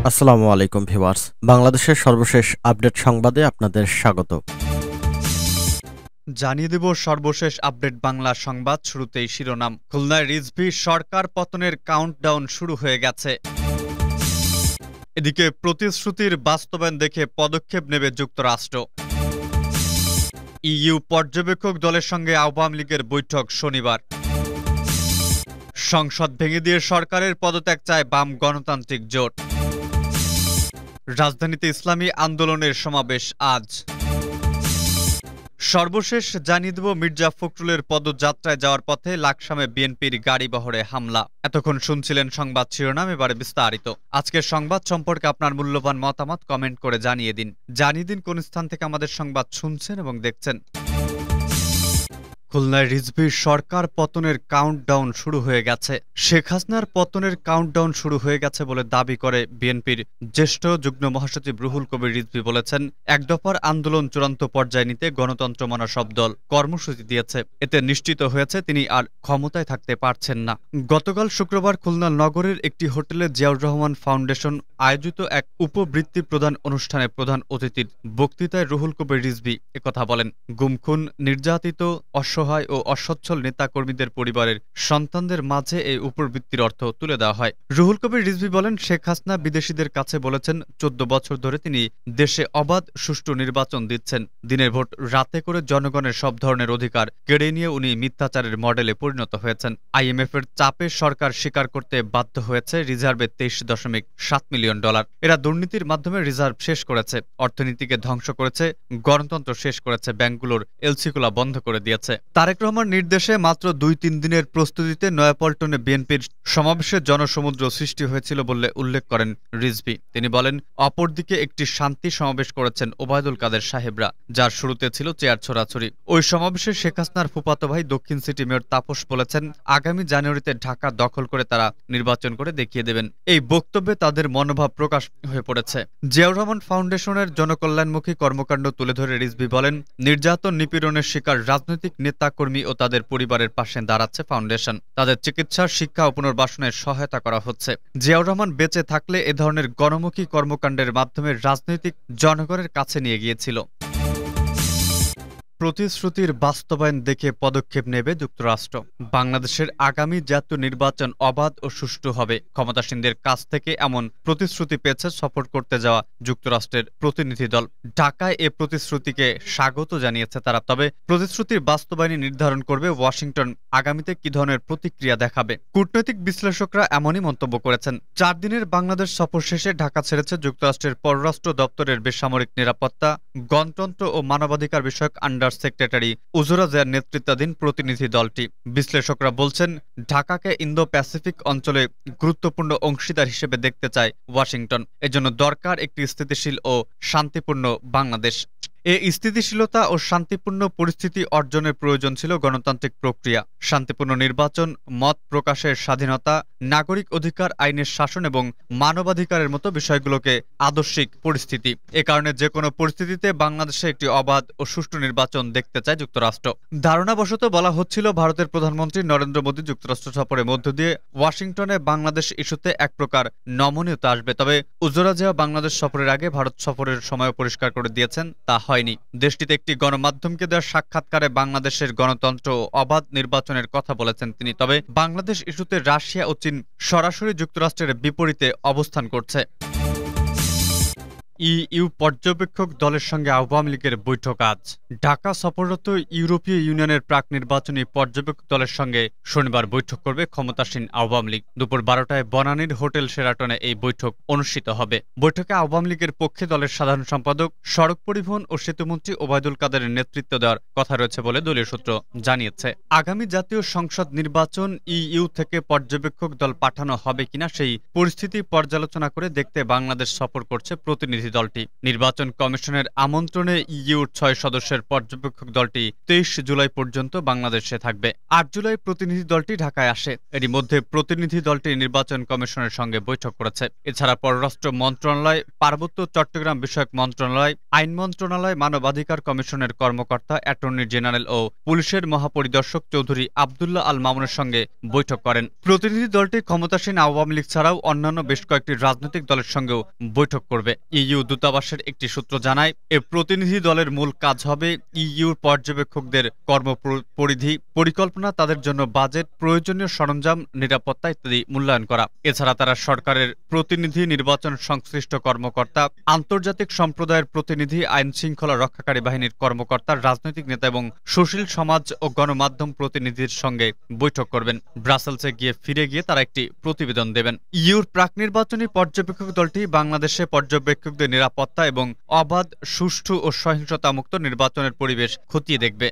আসসালামু আলাইকুম ভিউয়ার্স, বাংলাদেশের সর্বশেষ আপডেট সংবাদে আপনাদের স্বাগত। জানিয়ে দেব সর্বশেষ আপডেট বাংলা সংবাদ। শুরুতেই শিরোনাম। খুলনায় রিজভী সরকার পতনের কাউন্টডাউন শুরু হয়ে গেছে। এদিকে প্রতিশ্রুতির বাস্তবায়ন দেখে পদক্ষেপ নেবে যুক্তরাষ্ট্র। ইইউ পর্যবেক্ষক দলের সঙ্গে আওয়ামী লীগের বৈঠক শনিবার। সংসদ ভেঙে দিয়ে সরকারের পদত্যাগ চায় বাম গণতান্ত্রিক জোট। রাজধানীতে ইসলামী আন্দোলনের সমাবেশ আজ। সর্বশেষ জানিয়ে দেব মির্জা ফখরুলের পদযাত্রায় যাওয়ার পথে লাকসামে বিএনপির গাড়িবহরে হামলা। এতক্ষণ শুনছিলেন সংবাদ শিরোনাম, এবারে বিস্তারিত। আজকের সংবাদ সম্পর্কে আপনার মূল্যবান মতামত কমেন্ট করে জানিয়ে দিন কোন স্থান থেকে আমাদের সংবাদ শুনছেন এবং দেখছেন। খুলনায় রিজভীর সরকার পতনের কাউন্টডাউন শুরু হয়ে গেছে। শেখ হাসিনার পতনের কাউন্টডাউন শুরু হয়ে গেছে বলে দাবি করে বিএনপির জ্যেষ্ঠ যুগ্ম মহাসচিব রুহুল কবির রিজভী বলেছেন, এক দফার আন্দোলন চূড়ান্ত পর্যায়ে নিতে গণতন্ত্র মানা সব দল কর্মসূচি দিয়েছে। এতে নিশ্চিত হয়েছে তিনি আর ক্ষমতায় থাকতে পারছেন না। গতকাল শুক্রবার খুলনা নগরের একটি হোটেলে জিয়াউর রহমান ফাউন্ডেশন আয়োজিত এক উপবৃত্তি প্রদান অনুষ্ঠানে প্রধান অতিথির বক্তৃতায় রুহুল কবির রিজভী একথা বলেন। গুমখুন, নির্যাতিত, অসহায় ও অসচ্ছল নেতাকর্মীদের পরিবারের সন্তানদের মাঝে এই উপবৃত্তির অর্থ তুলে দেওয়া হয়। রুহুল কবির রিজভী বলেন, শেখ হাসিনা বিদেশিদের কাছে বলেছেন ১৪ বছর ধরে তিনি দেশে অবাধ সুষ্ঠু নির্বাচন দিচ্ছেন। দিনের ভোট রাতে করে জনগণের সব ধরনের অধিকার কেড়ে নিয়ে উনি মিথ্যাচারের মডেলে পরিণত হয়েছেন। আইএমএফ এর চাপে সরকার স্বীকার করতে বাধ্য হয়েছে রিজার্ভে $23.7 মিলিয়ন। এরা দুর্নীতির মাধ্যমে রিজার্ভ শেষ করেছে, অর্থনীতিকে ধ্বংস করেছে, গণতন্ত্র শেষ করেছে, ব্যাংকগুলোর এলসিগুলা বন্ধ করে দিয়েছে। তারেক রহমান নির্দেশে মাত্র ২-৩ দিনের প্রস্তুতিতে নয়াপল্টনে বিএনপির সমাবেশে জনসমুদ্র সৃষ্টি হয়েছিল বলে উল্লেখ করেন রিজভী। তিনি বলেন, অপরদিকে একটি শান্তি সমাবেশ করেছেন ওবায়দুল কাদের সাহেবরা, যার শুরুতে ছিল চেয়ার ছোড়াছুরি। ওই সমাবেশে শেখ হাসিনার ফুফাতো ভাই দক্ষিণ সিটি মেয়র তাপস বলেছেন, আগামী জানুয়ারিতে ঢাকা দখল করে তারা নির্বাচন করে দেখিয়ে দেবেন। এই বক্তব্যে তাদের মনোভাব প্রকাশ হয়ে পড়েছে। জিয়াউর রহমান ফাউন্ডেশনের জনকল্যাণমুখী কর্মকাণ্ড তুলে ধরে রিজভী বলেন, নির্যাতন নিপীড়নের শিকার রাজনৈতিক নেতাকর্মী ও তাদের পরিবারের পাশে দাঁড়াচ্ছে ফাউন্ডেশন। তাদের চিকিৎসা, শিক্ষা ও পুনর্বাসনের সহায়তা করা হচ্ছে। জিয়াউর রহমান বেঁচে থাকলে এ ধরনের গণমুখী কর্মকাণ্ডের মাধ্যমে রাজনৈতিক জনগণের কাছে নিয়ে গিয়েছিল। প্রতিশ্রুতির বাস্তবায়ন দেখে পদক্ষেপ নেবে যুক্তরাষ্ট্র। বাংলাদেশের আগামী জাতীয় নির্বাচন অবাধ ও সুষ্ঠু হবে, ক্ষমতাসীনদের কাছ থেকে এমন প্রতিশ্রুতি পেয়েছে সফর করতে যাওয়া যুক্তরাষ্ট্রের প্রতিনিধি দল। ঢাকায় এ প্রতিশ্রুতিকে স্বাগত জানিয়েছে তারা। তবে প্রতিশ্রুতির বাস্তবায়ন নির্ধারণ করবে ওয়াশিংটন আগামীতে কি ধরনের প্রতিক্রিয়া দেখাবে। কূটনৈতিক বিশ্লেষকরা এমনই মন্তব্য করেছেন। ৪ দিনের বাংলাদেশ সফর শেষে ঢাকা ছেড়েছে যুক্তরাষ্ট্রের পররাষ্ট্র দপ্তরের বেসামরিক নিরাপত্তা, গণতন্ত্র ও মানবাধিকার বিষয়ক আন্ডার সেক্রেটারি উজুরা জায়ার নেতৃত্বাধীন প্রতিনিধি দলটি। বিশ্লেষকরা বলছেন, ঢাকাকে ইন্দো প্যাসিফিক অঞ্চলে গুরুত্বপূর্ণ অংশীদার হিসেবে দেখতে চায় ওয়াশিংটন। এজন্য দরকার একটি স্থিতিশীল ও শান্তিপূর্ণ বাংলাদেশ। এই স্থিতিশীলতা ও শান্তিপূর্ণ পরিস্থিতি অর্জনের প্রয়োজন ছিল গণতান্ত্রিক প্রক্রিয়া, শান্তিপূর্ণ নির্বাচন, মত প্রকাশের স্বাধীনতা, নাগরিক অধিকার, আইনের শাসন এবং মানবাধিকারের মতো বিষয়গুলোকে আদর্শিক পরিস্থিতি। এ কারণে যে কোনো পরিস্থিতিতে বাংলাদেশে একটি অবাধ ও সুষ্ঠু নির্বাচন দেখতে চায় যুক্তরাষ্ট্র। ধারণাবশত বলা হচ্ছিল, ভারতের প্রধানমন্ত্রী নরেন্দ্র মোদী যুক্তরাষ্ট্র সফরের মধ্য দিয়ে ওয়াশিংটনে বাংলাদেশ ইস্যুতে এক প্রকার নমনীয়তা আসবে। তবে উজুরা জায়া বাংলাদেশ সফরের আগে ভারত সফরের সময় পরিষ্কার করে দিয়েছেন তা হয়নি। দেশটিতে একটি গণমাধ্যমকে দেওয়া সাক্ষাৎকারে বাংলাদেশের গণতন্ত্র ও অবাধ নির্বাচনের কথা বলেছেন তিনি। তবে বাংলাদেশ ইস্যুতে রাশিয়া ও চীন সরাসরি যুক্তরাষ্ট্রের বিপরীতে অবস্থান করছে। ইইউ পর্যবেক্ষক দলের সঙ্গে আওয়ামী লীগের বৈঠক আজ। ঢাকা সফররত ইউরোপীয় ইউনিয়নের প্রাক নির্বাচনী পর্যবেক্ষক দলের সঙ্গে শনিবার বৈঠক করবে ক্ষমতাসীন আওয়ামী লীগ। দুপুর ১২টায় বনানীর হোটেল শেরাটনে এই বৈঠক অনুষ্ঠিত হবে। বৈঠকে আওয়ামী লীগের পক্ষে দলের সাধারণ সম্পাদক, সড়ক পরিবহন ও সেতুমন্ত্রী ওবায়দুল কাদেরের নেতৃত্ব দেওয়ার কথা রয়েছে বলে দলীয় সূত্র জানিয়েছে। আগামী জাতীয় সংসদ নির্বাচন ইইউ থেকে পর্যবেক্ষক দল পাঠানো হবে কিনা সেই পরিস্থিতি পর্যালোচনা করে দেখতে বাংলাদেশ সফর করছে প্রতিনিধি প্রতিনিধি দলটি। নির্বাচন কমিশনের আমন্ত্রণে ইইউর ৬ সদস্যের পর্যবেক্ষক দলটি ২৩ জুলাই পর্যন্ত বাংলাদেশে থাকবে। ৮ জুলাই প্রতিনিধি দলটি ঢাকায় আসে। এরই মধ্যে প্রতিনিধি দলটি নির্বাচন কমিশনের সঙ্গে বৈঠক করেছে। এছাড়া পররাষ্ট্র মন্ত্রণালয়, পার্বত্য চট্টগ্রাম বিষয়ক মন্ত্রণালয়, আইন মন্ত্রণালয়, মানবাধিকার কমিশনের কর্মকর্তা, অ্যাটর্নি জেনারেল ও পুলিশের মহাপরিদর্শক চৌধুরী আবদুল্লাহ আল মামুনের সঙ্গে বৈঠক করেন। প্রতিনিধি দলটি ক্ষমতাসীন আওয়ামী লীগ ছাড়াও অন্যান্য বেশ কয়েকটি রাজনৈতিক দলের সঙ্গেও বৈঠক করবে। ইইউ দূতাবাসের একটি সূত্র জানায়, এ প্রতিনিধি দলের মূল কাজ হবে ইইউর পর্যবেক্ষকদের কর্মপরিধি, পরিকল্পনা, তাদের জন্য বাজেট, প্রয়োজনীয় সরঞ্জাম, নিরাপত্তা ইত্যাদি মূল্যায়ন করা। এছাড়া তারা সরকারের প্রতিনিধি, নির্বাচন সংশ্লিষ্ট কর্মকর্তা, আন্তর্জাতিক সম্প্রদায়ের প্রতিনিধি, আইন শৃঙ্খলা রক্ষাকারী বাহিনীর কর্মকর্তা, রাজনৈতিক নেতা এবং সুশীল সমাজ ও গণমাধ্যম প্রতিনিধির সঙ্গে বৈঠক করবেন। ব্রাসেলসে ফিরে গিয়ে তারা একটি প্রতিবেদন দেবেন। ইইউর প্রাক নির্বাচনী পর্যবেক্ষক দলটি বাংলাদেশে পর্যবেক্ষকদের নিরাপত্তা এবং অবাধ, সুষ্ঠু ও সহিংসতামুক্ত নির্বাচনের পরিবেশ খতিয়ে দেখবে।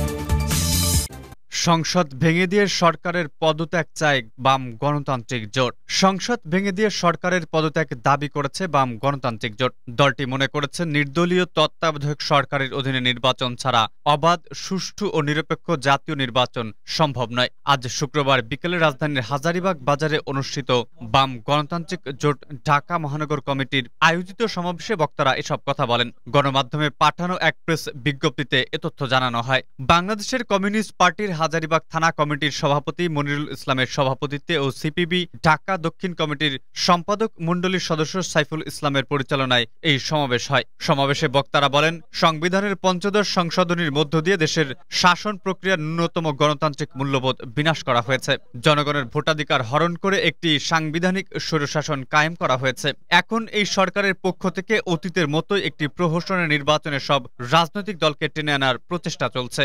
সংসদ ভেঙে দিয়ে সরকারের পদত্যাগ চায় বাম গণতান্ত্রিক জোট। সংসদ ভেঙে দিয়ে সরকারের পদত্যাগ দাবি করেছে বাম গণতান্ত্রিক জোট। দলটি মনে করেছে, নির্দলীয় তত্ত্বাবধায়ক সরকারের অধীনে নির্বাচন ছাড়া অবাধ, সুষ্ঠু ও নিরপেক্ষ জাতীয় নির্বাচন সম্ভব নয়। আজ শুক্রবার বিকেলে রাজধানীর হাজারীবাগ বাজারে অনুষ্ঠিত বাম গণতান্ত্রিক জোট ঢাকা মহানগর কমিটির আয়োজিত সমাবেশে বক্তারা এসব কথা বলেন। গণমাধ্যমে পাঠানো এক প্রেস বিজ্ঞপ্তিতে এ তথ্য জানানো হয়। বাংলাদেশের কমিউনিস্ট পার্টির হাজারীবাগ থানা কমিটির সভাপতি মনিরুল ইসলামের সভাপতিত্বে ও সিপিবি ঢাকা দক্ষিণ কমিটির সম্পাদক মণ্ডলীর সদস্য সাইফুল ইসলামের পরিচালনায় এই সমাবেশ হয়। সমাবেশে বক্তারা বলেন, সংবিধানের পঞ্চদশ সংশোধনীর মধ্য দিয়ে দেশের শাসন প্রক্রিয়ার ন্যূনতম গণতান্ত্রিক মূল্যবোধ বিনাশ করা হয়েছে। জনগণের ভোটাধিকার হরণ করে একটি সাংবিধানিক স্বৈরশাসন কায়েম করা হয়েছে। এখন এই সরকারের পক্ষ থেকে অতীতের মতোই একটি প্রহসনের নির্বাচনে সব রাজনৈতিক দলকে টেনে আনার প্রচেষ্টা চলছে।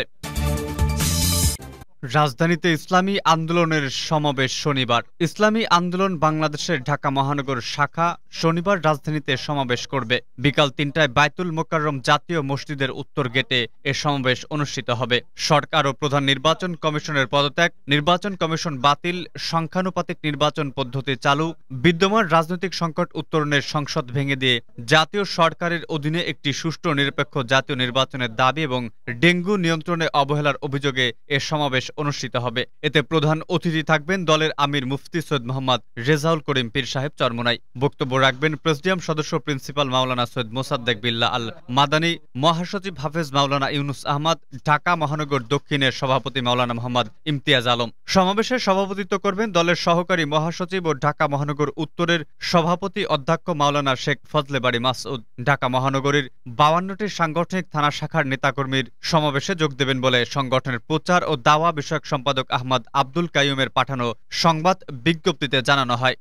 রাজধানীতে ইসলামী আন্দোলনের সমাবেশ শনিবার। ইসলামী আন্দোলন বাংলাদেশের ঢাকা মহানগর শাখা শনিবার রাজধানীতে সমাবেশ করবে। বিকাল ৩টায় বায়তুল মোকাররম জাতীয় মসজিদের উত্তর গেটে এ সমাবেশ অনুষ্ঠিত হবে। সরকার ও প্রধান নির্বাচন কমিশনের পদত্যাগ, নির্বাচন কমিশন বাতিল, সংখ্যানুপাতিক নির্বাচন পদ্ধতি চালু, বিদ্যমান রাজনৈতিক সংকট উত্তরণের, সংসদ ভেঙে দিয়ে জাতীয় সরকারের অধীনে একটি সুষ্ঠু নিরপেক্ষ জাতীয় নির্বাচনের দাবি এবং ডেঙ্গু নিয়ন্ত্রণে অবহেলার অভিযোগে এ সমাবেশ অনুষ্ঠিত হবে। এতে প্রধান অতিথি থাকবেন দলের আমির মুফতি সৈয়দ মোহাম্মদ রেজাউল করিম পীর সাহেব চরমোনাই। বক্তব্য রাখবেন প্রেসিডিয়াম সদস্য প্রিন্সিপাল মাওলানা সৈয়দ মোসাদ্দেক বিল্লাহ আল মাদানী, মহাসচিব হাফেজ মাওলানা ইউনুস আহমদ, ঢাকা মহানগর দক্ষিণের সভাপতি মাওলানা মোহাম্মদ ইমতিয়াজ আলম। সমাবেশে সভাপতিত্ব করবেন দলের সহকারী মহাসচিব ও ঢাকা মহানগর উত্তরের সভাপতি অধ্যক্ষ মাওলানা শেখ ফজলে বাড়ি মাসউদ। ঢাকা মহানগরীর 52টি সাংগঠনিক থানা শাখার নেতাকর্মীর সমাবেশে যোগ দেবেন বলে সংগঠনের প্রচার ও দাওয়া বিষয়ক সম্পাদক আহমদ আব্দুল কাইয়ুমের পাঠানো সংবাদ বিজ্ঞপ্তিতে জানানো হয়।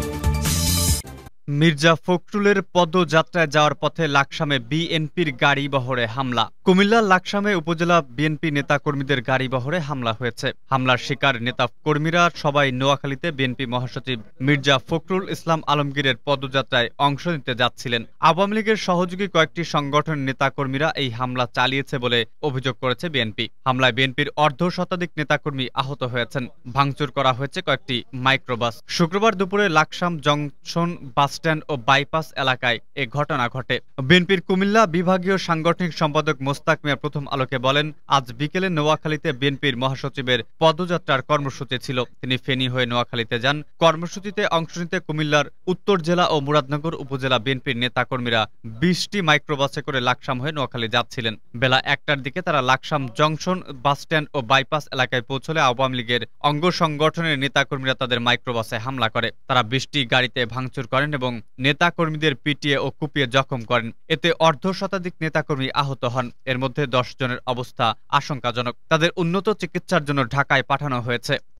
মির্জা ফখরুলের পদযাত্রায় যাওয়ার পথে লাকসামে বিএনপির গাড়ি বহরে হামলা। কুমিল্লার লাকসামে উপজেলা বিএনপি নেতাকর্মীদের গাড়ি বহরে হামলা হয়েছে। হামলার শিকার নেতা কর্মীরা সবাই নোয়াখালীতে বিএনপি মহাসচিব মির্জা ফখরুল ইসলাম আলমগীরের পদযাত্রায় অংশ নিতে যাচ্ছিলেন। আওয়ামী লীগের সহযোগী কয়েকটি সংগঠনের নেতাকর্মীরা এই হামলা চালিয়েছে বলে অভিযোগ করেছে বিএনপি। হামলায় বিএনপির অর্ধশতাধিক নেতাকর্মী আহত হয়েছেন। ভাঙচুর করা হয়েছে কয়েকটি মাইক্রোবাস। শুক্রবার দুপুরে লাকসাম জংশন বাস স্ট্যান্ড ও বাইপাস এলাকায় এ ঘটনা ঘটে। বিএনপির কুমিল্লা বিভাগীয় সাংগঠনিক সম্পাদক মোস্তাক মিয়া প্রথম আলোকে বলেন, আজ বিকেলে নোয়াখালীতে বিএনপির মহাসচিবের পদযাত্রার কর্মসূচি ছিল। তিনি ফেনী হয়ে নোয়াখালীতে যান। কর্মসূচিতে অংশ নিতে কুমিল্লার উত্তর জেলা ও মুরাদনগর উপজেলা বিএনপির নেতাকর্মীরা 20টি মাইক্রোবাসে করে লাকসাম হয়ে নোয়াখালী যাচ্ছিলেন। বেলা 1টার দিকে তারা লাকসাম জংশন বাসস্ট্যান্ড ও বাইপাস এলাকায় পৌঁছলে আওয়ামী লীগের অঙ্গ সংগঠনের নেতাকর্মীরা তাদের মাইক্রোবাসে হামলা করে। তারা 20টি গাড়িতে ভাঙচুর করেন এবং নেতাকর্মীদের পিটিয়ে ও কুপিয়ে জখম করেন। এতে অর্ধশতাধিক নেতাকর্মী আহত হন। এর মধ্যে 10 জনের অবস্থা আশঙ্কাজনক। তাদের উন্নত চিকিৎসার জন্য ঢাকায় পাঠানো হয়েছে।